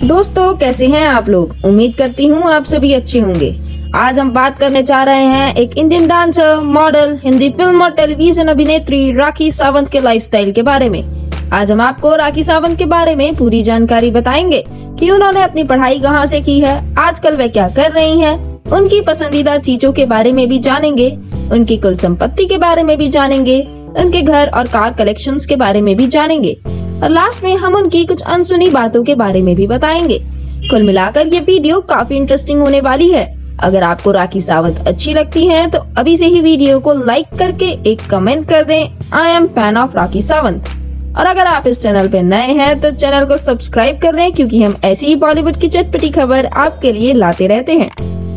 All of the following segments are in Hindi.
दोस्तों, कैसे हैं आप लोग। उम्मीद करती हूँ आप सभी अच्छे होंगे। आज हम बात करने जा रहे हैं एक Indian dancer, model, Hindi film और टेलीविजन अभिनेत्री राखी सावंत के लाइफस्टाइल के बारे में। आज हम आपको राखी सावंत के बारे में पूरी जानकारी बताएंगे कि उन्होंने अपनी पढ़ाई कहाँ से की है, आजकल वे क्या कर रही हैं, उनकी पसंदीदा चीजों के बारे में भी जानेंगे, उनकी कुल संपत्ति के बारे में भी जानेंगे, उनके घर और कार कलेक्शंस के बारे में भी जानेंगे और लास्ट में हम उनकी कुछ अनसुनी बातों के बारे में भी बताएंगे। कुल मिलाकर ये वीडियो काफी इंटरेस्टिंग होने वाली है। अगर आपको राखी सावंत अच्छी लगती हैं तो अभी से ही वीडियो को लाइक करके एक कमेंट कर दें, I am fan of Rakhi Sawant. और अगर आप इस चैनल पे नए हैं तो चैनल को सब्सक्राइब कर लें, क्योंकि हम ऐसी ही बॉलीवुड की चटपटी खबर आपके लिए लाते रहते हैं।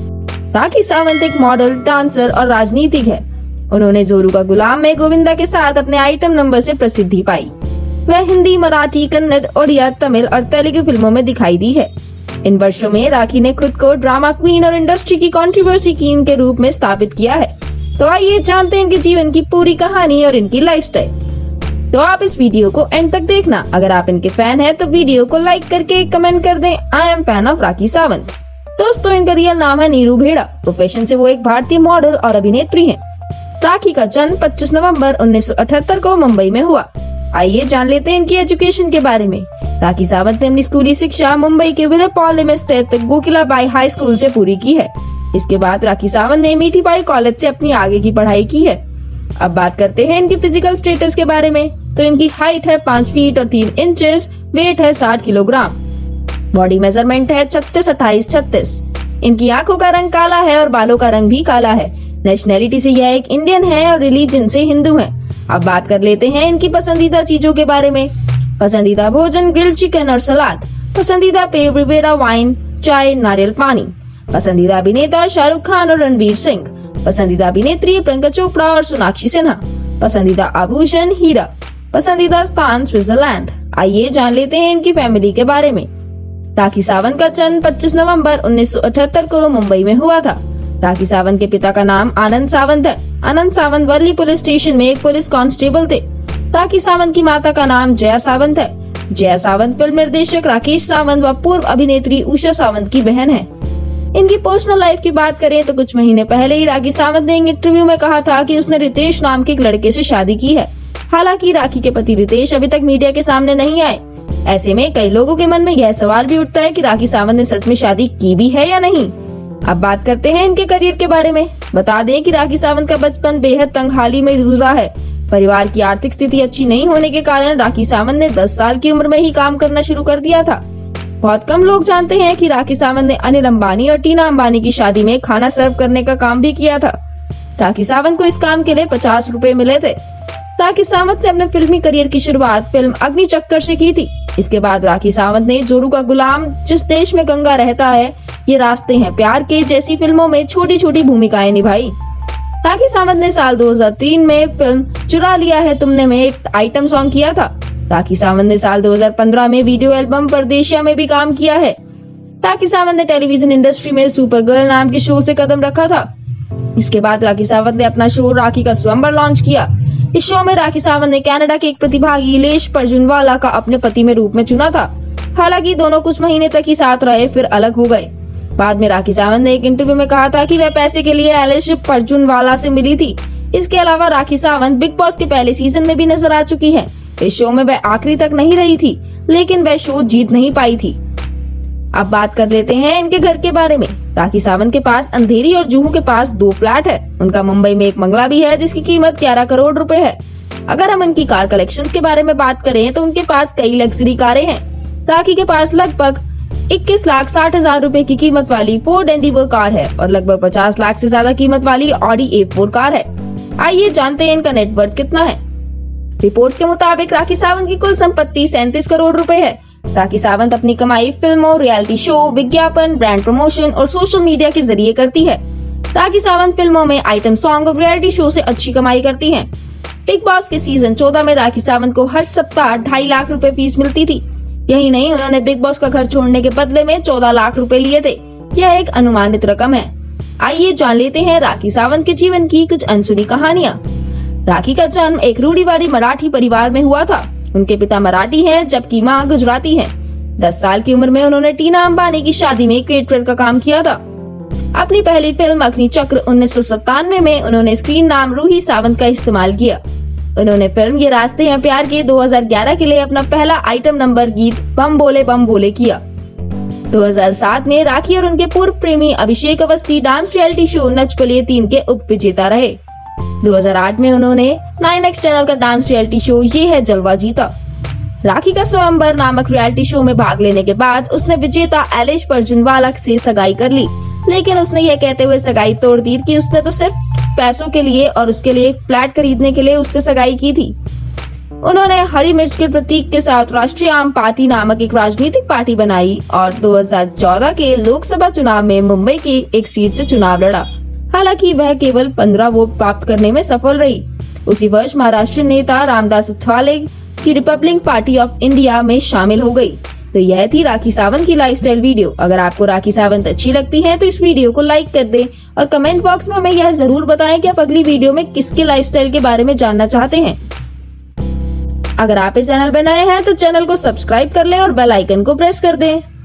राखी सावंत एक मॉडल, डांसर और राजनीतिक है। उन्होंने जोरू का गुलाम में गोविंदा के साथ अपने आइटम नंबर से प्रसिद्धि पाई। वह हिंदी, मराठी, कन्नड़, ओडिया, तमिल और तेलुगु फिल्मों में दिखाई दी है। इन वर्षों में राखी ने खुद को ड्रामा क्वीन और इंडस्ट्री की कंट्रोवर्सी क्वीन के रूप में स्थापित किया है। तो आइए जानते हैं इनके जीवन की पूरी कहानी और इनकी लाइफस्टाइल। तो आप इस वीडियो को एंड तक देखना। अगर आप इनके फैन हैं तो वीडियो को लाइक करके कमेंट कर दें, I am fan of Rakhi Sawant. दोस्तों, इनका रियल नाम है नीरू भेड़ा। प्रोफेशन से वो एक भारतीय मॉडल और अभिनेत्री हैं। राखी का जन्म 25 नवंबर 1978 को मुंबई में हुआ। आइए जान लेते हैं इनकी एजुकेशन के बारे में। राखी सावंत ने अपनी स्कूली शिक्षा मुंबई के विलेपार्ले में स्थित गोकिलाबाई हाई स्कूल से पूरी की है। इसके बाद राखी सावंत ने मीठीबाई कॉलेज से अपनी आगे की पढ़ाई की है। अब बात करते हैं इनकी फिजिकल स्टेटस के बारे में। तो इनकी हाइट है 5 फीट और 3 इंचेस, वेट है 60 किलोग्राम, बॉडी मेजरमेंट है 36, 28, 36। इनकी आंखों का रंग काला है और बालों का रंग भी काला है। नेशनैलिटी से यह एक इंडियन है और रिलीजन से हिंदू है। अब बात कर लेते हैं इनकी पसंदीदा चीजों के बारे में। पसंदीदा भोजन ग्रिल्ड चिकन और सलाद। पसंदीदा पेय रिवेरा वाइन, चाय, नारियल पानी। पसंदीदा अभिनेता शाहरुख खान और रणवीर सिंह। पसंदीदा अभिनेत्री प्रियंका चोपड़ा और सोनाक्षी सिन्हा। पसंदीदा आभूषण हीरा। पसंदीदा स्थान स्विट्जरलैंड। आइए जान लेते हैं इनकी फैमिली के बारे में। राखी सावंत का जन्म 25 नवंबर 1978 को मुंबई में हुआ था। राखी सावंत के पिता का नाम आनंद सावंत है। आनंद सावंत वर्ली पुलिस स्टेशन में एक पुलिस कांस्टेबल थे। राखी सावंत की माता का नाम जया सावंत है। जया सावंत फिल्म निर्देशक राकेश सावंत व पूर्व अभिनेत्री उषा सावंत की बहन है। इनकी पर्सनल लाइफ की बात करें तो कुछ महीने पहले ही राखी सावंत ने एक इंटरव्यू में कहा था कि उसने रितेश नाम के एक लड़के से शादी की है। हालांकि राखी के पति रितेश अभी तक मीडिया के सामने नहीं आए। ऐसे में कई लोगों के मन में यह सवाल भी उठता है कि राखी सावंत ने सच में शादी की भी है या नहीं। अब बात करते हैं इनके करियर के बारे में। बता दें कि राखी सावंत का बचपन बेहद तंगहाली में गुजरा है। परिवार की आर्थिक स्थिति अच्छी नहीं होने के कारण राखी सावंत ने 10 साल की उम्र में ही काम करना शुरू कर दिया था। बहुत कम लोग जानते हैं कि राखी सावंत ने अनिल अंबानी और टीना अंबानी की शादी में खाना सर्व करने का काम भी किया था। राखी सावंत को इस काम के लिए 50 रुपए मिले थे। राखी सावंत ने अपने फिल्मी करियर की शुरुआत फिल्म अग्निचक्कर से की थी। इसके बाद राखी सावंत ने जोरू का गुलाम, जिस देश में गंगा रहता है, ये रास्ते हैं प्यार के जैसी फिल्मों में छोटी छोटी भूमिकाएं निभाई। राखी सावंत ने साल 2003 में फिल्म चुरा लिया है तुमने में एक आइटम सॉन्ग किया था। राखी सावंत ने साल 2015 में वीडियो एल्बम परदेशिया में भी काम किया है। राखी सावंत ने टेलीविजन इंडस्ट्री में सुपर गर्ल नाम के शो से कदम रखा था। इसके बाद राखी सावंत ने अपना शो राखी का स्वयंवर लॉन्च किया। इस शो में राखी सावंत ने कनाडा के एक प्रतिभागी इलेश परजुनवाला का अपने पति में रूप में चुना था। हालांकि दोनों कुछ महीने तक ही साथ रहे, फिर अलग हो गए। बाद में राखी सावंत ने एक इंटरव्यू में कहा था कि वह पैसे के लिए इलेश परजुनवाला से मिली थी। इसके अलावा राखी सावंत बिग बॉस के पहले सीजन में भी नजर आ चुकी है। इस शो में वह आखिरी तक नहीं रही थी, लेकिन वह शो जीत नहीं पाई थी। अब बात कर लेते हैं इनके घर के बारे में। राखी सावंत के पास अंधेरी और जुहू के पास 2 फ्लैट है। उनका मुंबई में एक बंगला भी है जिसकी कीमत 11 करोड़ रुपए है। अगर हम इनकी कार कलेक्शंस के बारे में बात करें तो उनके पास कई लग्जरी कारें हैं। राखी के पास लगभग 21,60,000 रुपए की कीमत वाली फोर्ड एंडीवर कार है और लगभग 50 लाख से ज्यादा कीमत वाली ऑडी A4 कार है। आइए जानते हैं इनका नेटवर्थ कितना है। रिपोर्ट के मुताबिक राखी सावंत की कुल संपत्ति 37 करोड़ रुपए है। राखी सावंत अपनी कमाई फिल्मों, रियलिटी शो, विज्ञापन, ब्रांड प्रमोशन और सोशल मीडिया के जरिए करती है। राखी सावंत फिल्मों में आइटम सॉन्ग और रियलिटी शो से अच्छी कमाई करती हैं। बिग बॉस के सीजन 14 में राखी सावंत को हर सप्ताह 2.5 लाख रुपए फीस मिलती थी। यही नहीं, उन्होंने बिग बॉस का घर छोड़ने के बदले में 14 लाख रुपए लिए थे। यह एक अनुमानित रकम है। आइए जान लेते हैं राखी सावंत के जीवन की कुछ अनसुनी कहानियाँ। राखी का जन्म एक रूढ़िवादी मराठी परिवार में हुआ था। उनके पिता मराठी हैं जबकि मां गुजराती है। 10 साल की उम्र में उन्होंने टीना अंबानी की शादी में केटरर का काम किया था। अपनी पहली फिल्म अग्नि चक्र 1997 में उन्होंने स्क्रीन नाम रूही सावंत का इस्तेमाल किया। उन्होंने फिल्म ये रास्ते हैं प्यार के 2011 के लिए अपना पहला आइटम नंबर गीत बम बोले किया। 2007 में राखी और उनके पूर्व प्रेमी Abhishek Awasthi dance reality show Nach Baliye 3 के उप विजेता रहे। 2008 में उन्होंने 9X चैनल का डांस रियलिटी शो ये है जलवा जीता। राखी का स्वयंवर नामक रियलिटी शो में भाग लेने के बाद उसने विजेता एलिश पर्जनवाला से सगाई कर ली, लेकिन उसने यह कहते हुए सगाई तोड़ दी कि उसने तो सिर्फ पैसों के लिए और उसके लिए एक फ्लैट खरीदने के लिए उससे सगाई की थी। उन्होंने हरी मिर्च के प्रतीक के साथ राष्ट्रीय आम पार्टी नामक एक राजनीतिक पार्टी बनाई और 2014 के लोकसभा चुनाव में मुंबई की एक सीट से चुनाव लड़ा। हालांकि वह केवल 15 वोट प्राप्त करने में सफल रही। उसी वर्ष महाराष्ट्र नेता रामदास अठावले की रिपब्लिक पार्टी ऑफ इंडिया में शामिल हो गई। तो यह थी राखी सावंत की लाइफस्टाइल वीडियो। अगर आपको राखी सावंत अच्छी लगती है तो इस वीडियो को लाइक कर दें और कमेंट बॉक्स में हमें यह जरूर बताएं कि आप अगली वीडियो में किसके लाइफस्टाइल के बारे में जानना चाहते हैं। अगर आप इस चैनल पर नए हैं तो चैनल को सब्सक्राइब कर लें और बेल आइकन को प्रेस कर दें।